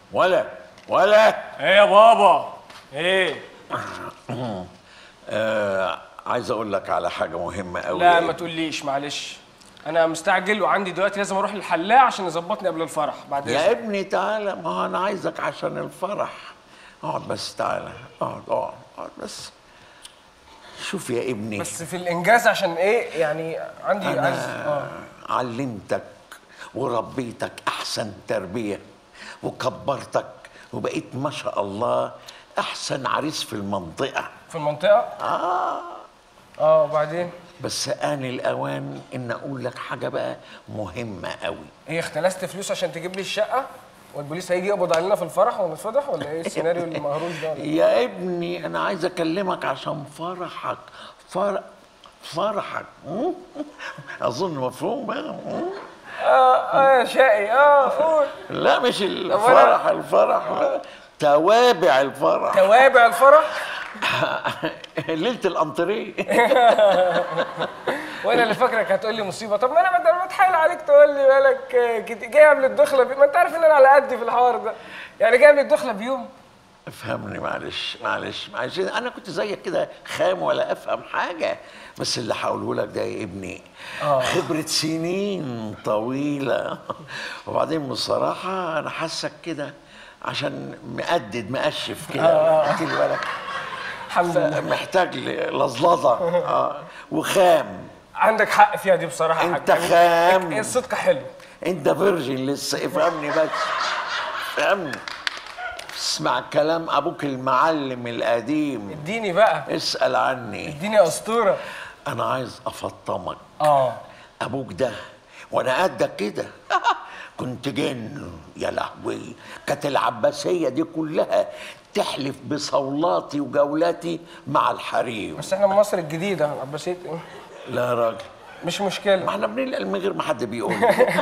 ولا ايه يا بابا؟ ايه؟ عايز اقول لك على حاجه مهمه قوي. لا ما تقوليش، معلش انا مستعجل وعندي دلوقتي لازم اروح للحلاق عشان يظبطني قبل الفرح. بعد يا إذنك. ابني تعالى، ما هو انا عايزك عشان الفرح. اقعد بس، تعالى اقعد بس. شوف يا ابني، بس في الانجاز عشان ايه يعني؟ عندي عايز علمتك وربيتك احسن تربيه وكبرتك وبقيت ما شاء الله احسن عريس في المنطقه. في المنطقه. وبعدين؟ بس آن الأوان إن أقول لك حاجة بقى مهمة قوي. ايه، اختلست فلوس عشان تجيب لي الشقه والبوليس هيجي يقبض علينا في الفرح ونتفضح ولا ايه السيناريو المهروش ده ولا إيه؟ يا ابني أنا عايز أكلمك عشان فرحك. فرحك أظن مفهوم بقى. يا شقي قول. لا مش الفرح، لا. توابع الفرح. توابع الفرح. ليلة الأنطريه. وانا اللي فاكرك هتقول لي مصيبه. طب ما انا بتحايل عليك تقول لي بالك جاي قبل الدخله ما انت عارف ان انا على قدي في الحوار ده. يعني جاي قبل الدخله بيوم. افهمني، معلش انا كنت زيك كده خام ولا افهم حاجه، بس اللي هقوله لك ده يا ابني خبره سنين طويله. وبعدين بصراحه انا حاسك كده عشان مقشف كده. خدت بالك؟ الحمد لله. محتاج لزلطه وخام. عندك حق فيها دي بصراحه. انت خام. الصدق حلو. انت فيرجن لسه. افهمني بس، فهمني. اسمع كلام ابوك المعلم القديم. اديني بقى، اسأل عني. اديني اسطورة. انا عايز افطمك. ابوك ده وانا قدك كده كنت جن يا لهوي. كانت العباسية دي كلها تحلف بصولاتي وجولاتي مع الحريم. بس احنا من مصر الجديدة، عباسية ايه؟ لا يا راجل مش مشكلة، ما احنا بننقل من غير ما حد بيقول.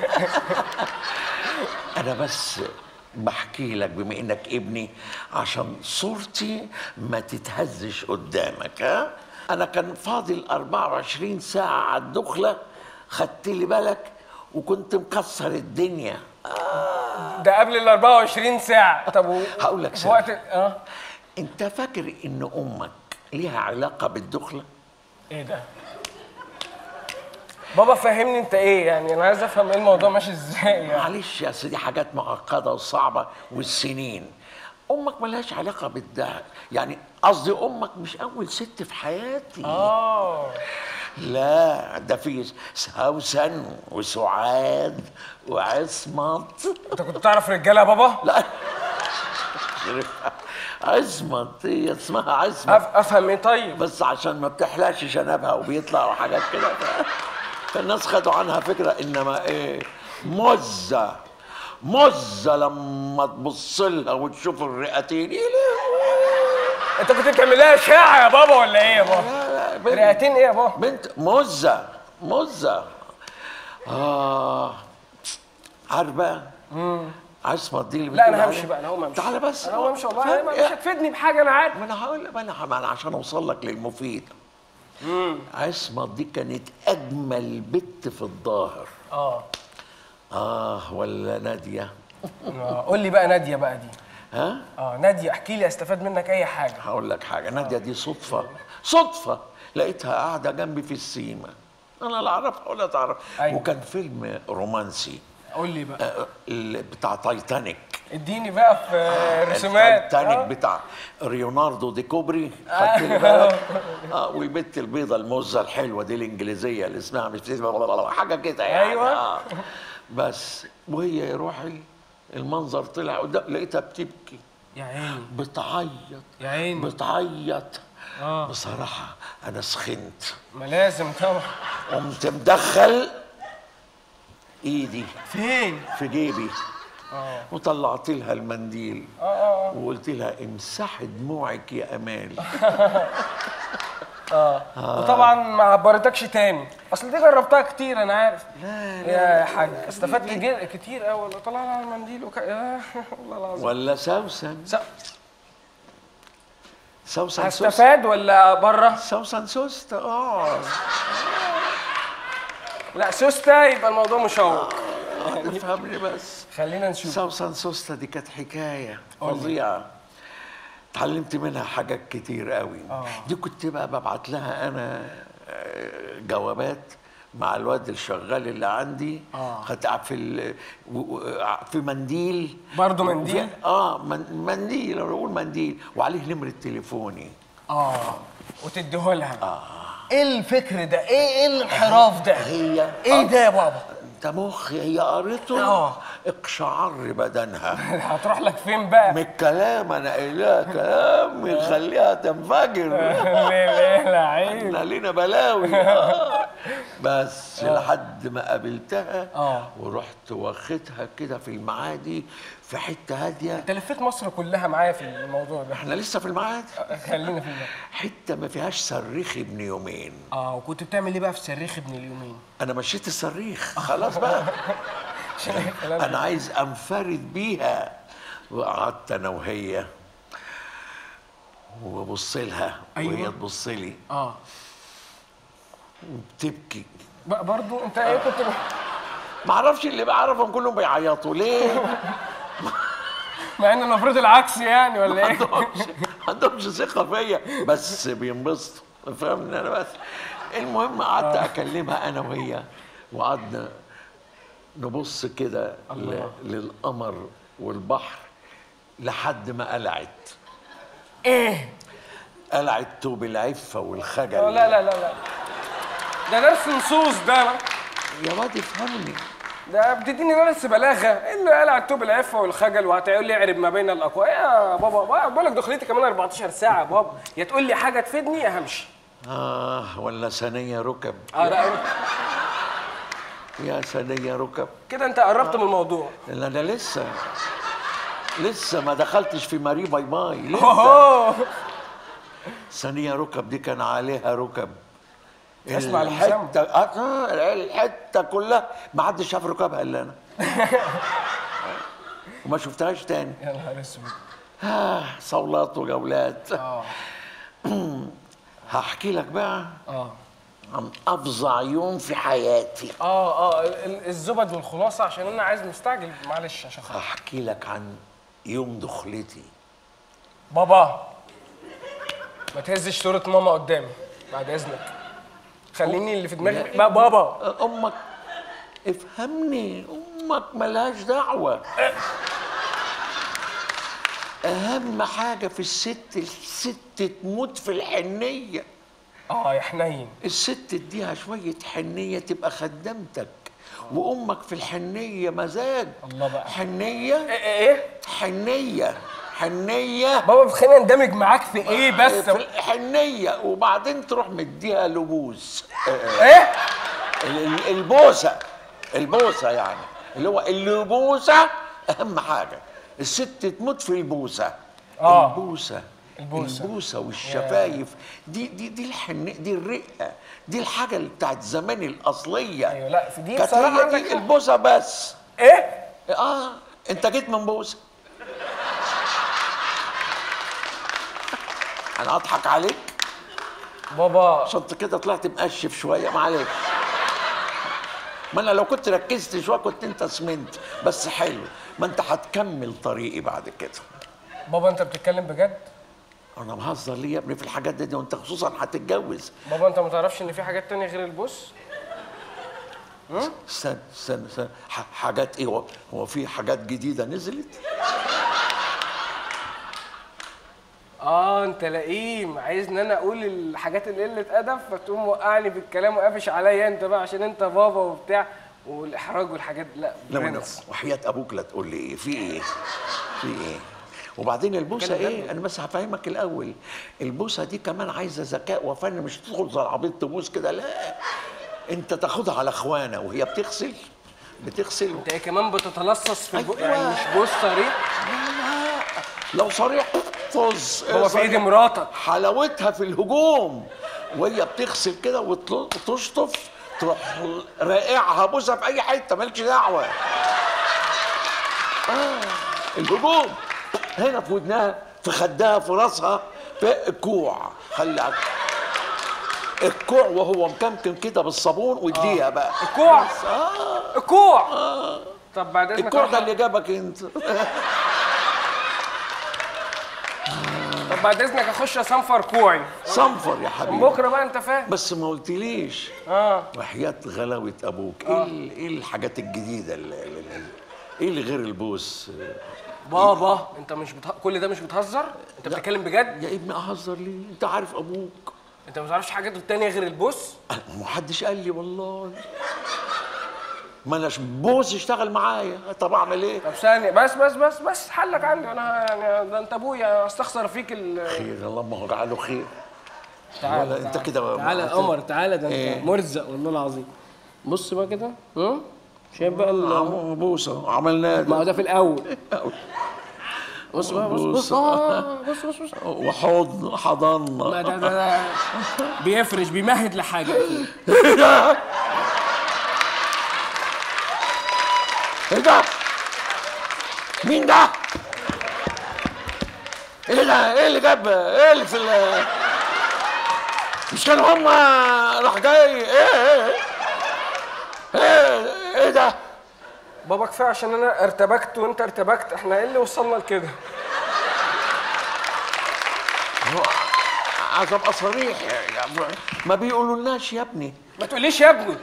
انا بس بحكي لك بما انك ابني عشان صورتي ما تتهزش قدامك. انا كان فاضل 24 ساعة على الدخلة، خدت لي بالك، وكنت مكسر الدنيا. ده قبل ال 24 ساعة. طب هقول لك في وقت انت فاكر ان امك ليها علاقة بالدخلة؟ ايه ده؟ بابا فهمني انت ايه يعني، انا عايز افهم ايه الموضوع ماشي ازاي يعني. معلش يا سيدي، حاجات معقده وصعبه والسنين. امك ملهاش علاقه بالده، يعني قصدي امك مش اول ست في حياتي. لا، ده في سوسن وسعاد وعصمت. انت كنت تعرف رجاله يا بابا؟ لا عصمت، هي اسمها عصمت. افهم ايه طيب؟ بس عشان ما بتحلاش شنبها وبيطلعوا حاجات كده، فالناس خدوا عنها فكره انما ايه، مزه لما تبص لها وتشوف الرئتين. انت كنت بتعمل لها اشاعه يا بابا ولا ايه يا بابا؟ لا رئتين ايه يا بابا؟ بنت مزه. عارف بقى عصمت دي اللي لا انا همشي بقى، انا هقوم امشي. تعالى بس، انا هقوم امشي والله، مش هتفيدني بحاجه انا عارف. ما انا هقول لك، انا عشان اوصل لك للمفيد. عصمت دي كانت اجمل بنت في الظاهر. ولا ناديه؟ قول لي بقى ناديه بقى دي. ناديه، احكي لي استفاد منك اي حاجه. هقول لك حاجه. ناديه دي صدفه لقيتها قاعده جنبي في السيما. انا لا اعرفها ولا تعرف. وكان فيلم رومانسي. قول لي بقى. بتاع تايتانيك. اديني بقى في الرسومات. تايتانيك بتاع ليوناردو دي كوبري. خدت بالك؟ والبت البيضه المزه الحلوه دي الانجليزيه اللي اسمها مش حاجه كده يعني. ايوه. بس وهي روحي المنظر طلع قدام، لقيتها بتبكي. يا عيني. بتعيط. يا عيني. بتعيط. بصراحه انا سخنت. ما لازم طبعا. قمت مدخل ايدي فين؟ في جيبي. وطلعت لها المنديل. وقلت لها امسحي دموعك يا امال. وطبعا ما عبرتكش تاني، اصل دي جربتها كتير انا عارف. لا يا حاج استفدت كتير قوي والله. طلع لها المنديل يا والله العظيم. ولا سوسن هستفاد ولا بره؟ سوسن سوسته. لا سوسته يبقى الموضوع مشوق. افهمني بس. خلينا نشوف. سوسن سوسته دي كانت حكايه فظيعه، اتعلمت منها حاجات كتير قوي. دي كنت بقى ببعت لها انا جوابات مع الواد الشغال اللي عندي. كنت قاعد في منديل برضه منديل؟ منديل، انا بقول منديل وعليه نمره تليفوني. وتديه لها. ايه الفكر ده؟ ايه الانحراف ده؟ هي ايه ده يا بابا؟ انت مخي هي قريته اقشعر بدنها. هتروح لك فين بقى؟ من الكلام انا قايلها كلام يخليها تنفجر. ليه لعيب؟ احنا لينا بلاوي. بس لحد ما قابلتها ورحت واخدها كده في المعادي في حته هاديه. انت لفيت مصر كلها معايا في الموضوع ده. احنا لسه في المعادي. خلينا في المعادي. حته ما فيهاش صريخ ابن يومين. وكنت بتعمل ايه بقى في صريخ ابن اليومين؟ انا مشيت الصريخ خلاص بقى. انا عايز انفرد بيها. وقعدت انا وهي وببص لها وهي تبص لي وبتبكي برضو. انت ايه كنت ما اعرفش، اللي بعرفهم كلهم بيعيطوا ليه؟ مع ان المفروض العكس يعني ولا ايه؟ ما عندهمش ثقه فيا بس بينبسطوا، فاهمني انا بس. المهم قعدت اكلمها انا وهي وقعدنا نبص كده للقمر والبحر لحد ما قلعت. ايه؟ قلعت توب العفه والخجل. لا لا لا لا، ده درس نصوص ده. يا واد افهمني، ده بتديني درس بلاغه. ايه اللي قلع التوب العفه والخجل وهتقول لي اعرب ما بين الاقوى؟ يا بابا بقول لك دخلتي كمان 14 ساعه يا بابا، يا تقول لي حاجه تفيدني يا همشي. ولا ثانيه ركب. لا يا ثانيه ركب كده انت قربت من الموضوع. لا انا لسه ما دخلتش في ماري باي باي لسه. ثانيه ركب دي كان عليها ركب. اسمع المسمى. الحته كلها ما حدش شاف ركابها الا انا. وما شفتهاش تاني. يا نهار اسود. صولات وجولات. هحكي لك بقى عن افظع يوم في حياتي. الزبد والخلاصه عشان انا عايز مستعجل، معلش عشان خاطر. هحكي لك عن يوم دخلتي. بابا ما تهزش صوره ماما قدامي بعد اذنك. خليني اللي في دماغي بابا. امك افهمني، امك ملهاش دعوه. اهم حاجه في الست تموت في الحنيه. يا حنين. الست اديها شويه حنيه تبقى خدمتك. وامك في الحنيه مزاج. الله بقى. حنيه ايه؟ حنيه بابا خلينا اندمج معاك في ايه بس؟ في الحنيه وبعدين تروح مديها لبوس. ايه؟ البوسه يعني اللي هو اللبوسه. اهم حاجه الست تموت في البوسه. البوسه والشفايف دي الحنيه، دي الرقه، دي الحاجه اللي بتاعت زمان الاصليه. ايوه. لا في دي كانت بصراحه هي دي البوسه بس. ايه؟ انت جيت من بوسه. انا اضحك عليك بابا عشان كده طلعت مقشف شويه، معلش. ما انا لو كنت ركزت شويه كنت انت سمنت، بس حلو. ما انت هتكمل طريقي بعد كده. بابا انت بتتكلم بجد؟ انا بهزر ليه يا ابني في الحاجات دي وانت خصوصا هتتجوز. بابا انت ما تعرفش ان في حاجات تانية غير البوس؟ استنى حاجات ايه؟ هو في حاجات جديده نزلت؟ انت لئيم، عايز ان انا اقول الحاجات اللي قله ادب فتقوم موقعني بالكلام وقافش عليا انت بقى عشان انت بابا وبتاع والاحراج والحاجات دي. لا وحياه ابوك لا تقول لي ايه في ايه. وبعدين البوسه ايه؟ انا بس هفهمك الاول. البوسه دي كمان عايزه ذكاء وفن، مش تدخل زي العبيط تبوس كده، لا. انت تاخدها على اخوانه وهي بتغسل. انت ايه كمان بتتلصص في يعني مش بوس صريح؟ لا لو صريح طز. هو في ايد مراتك. حلاوتها في الهجوم وهي بتغسل كده وتشطف تروح راقعها بوسه في اي حته مالكش دعوه. الهجوم هنا في ودنها، في خدها، في راسها، في الكوع. خلي الكوع وهو مكمكم كده بالصابون واديها بقى. الكوع. الكوع. طب بعد اذنك الكوع ده اللي جابك انت. طب بعد اذنك اخش اصنفر كوعي. صنفر يا حبيبي. بكره بقى انت فاهم. بس ما قلتليش. وحياة غلاوة ابوك ايه الحاجات الجديده ايه اللي غير البوس؟ بابا انت مش كل ده مش بتهزر؟ انت بتتكلم بجد؟ يا ابني اهزر ليه؟ انت عارف ابوك. انت ما تعرفش حاجات تانية غير البوس؟ محدش قال لي والله. ما اناش بوس يشتغل معايا، طب اعمل ايه؟ طب ثانية بس حلك عندي انا، يعني ده انت ابويا استخسر فيك خير اللهم هو جعله خير. تعالى انت كده تعالى يا قمر، تعالى ده انت مرزق والله العظيم. بص بقى كده، شايف بقى بوسه عملناه ما هو ده في الاول. بص بقى بص وحضن حضنا. لا ده بيفرش بيمهد لحاجه. ايه ده؟ مين ده؟ ايه ده؟ ايه اللي جاب؟ ايه اللي في مش كانوا هم راح جاي ايه ده؟ بابا كفايه عشان انا ارتبكت وانت ارتبكت، احنا ايه اللي وصلنا لكده؟ عايز ابقى صريح، ما بيقولولناش يا ابني. ما تقوليش يا ابني،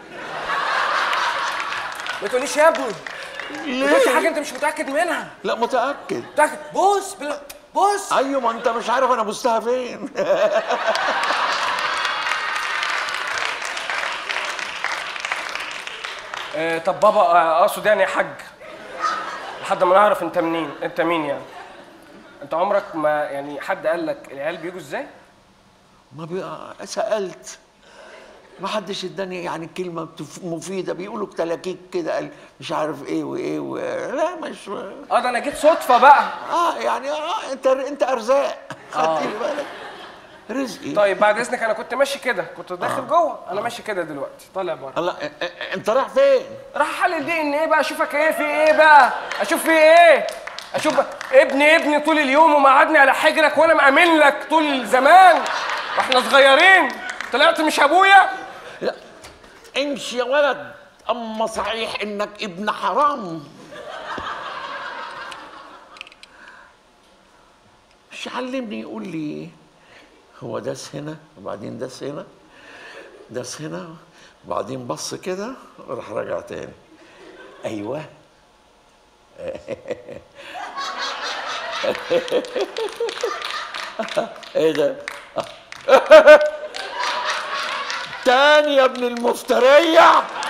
ما تقوليش يا ابني. ليه؟ في حاجه انت مش متاكد منها. لا متاكد. متاكد؟ بص بص. ايوه ما انت مش عارف انا بوستها فين. طب بابا اقصد يعني يا حاج، لحد ما نعرف انت منين، انت مين يعني؟ انت عمرك ما يعني حد قال لك العيال بيجوا ازاي؟ ما سالت، ما حدش اداني يعني كلمه مفيده. بيقولوا كتلاكيك كده، قال مش عارف ايه وايه لا مش ده انا جيت صدفه بقى. يعني انت ارزاق، خدت لي بالك رزقي. طيب بعد اذنك انا كنت ماشي كده، كنت داخل جوه، انا ماشي كده دلوقتي طالع بره. الله، انت رايح فين؟ راح احلل دي ان ايه بقى، اشوفك ايه في ايه بقى، اشوف في ايه، اشوف ابني طول اليوم ومقعدني على حجرك وانا مأمن لك طول زمان واحنا صغيرين، طلعت مش ابويا. لا امشي يا ولد، اما صحيح انك ابن حرام. مش علمني يقول لي هو داس هنا وبعدين داس هنا، داس هنا وبعدين بص كده وراح راجع تاني. ايوه. ايه ده؟ تاني يا ابن المفترية.